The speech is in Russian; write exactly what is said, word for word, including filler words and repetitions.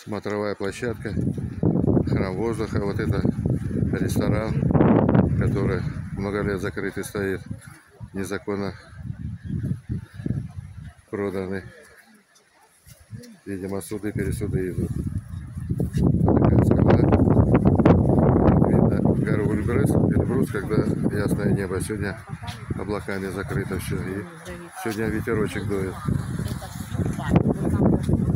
смотровая площадка, храм воздуха. Вот это ресторан, который много лет закрытый стоит, незаконно проданный. Видимо, суды, пересуды идут. Такая скала. Видно гору Эльбрус, Эльбрус, когда ясное небо. Сегодня облаками закрыто все. И сегодня ветерочек дует.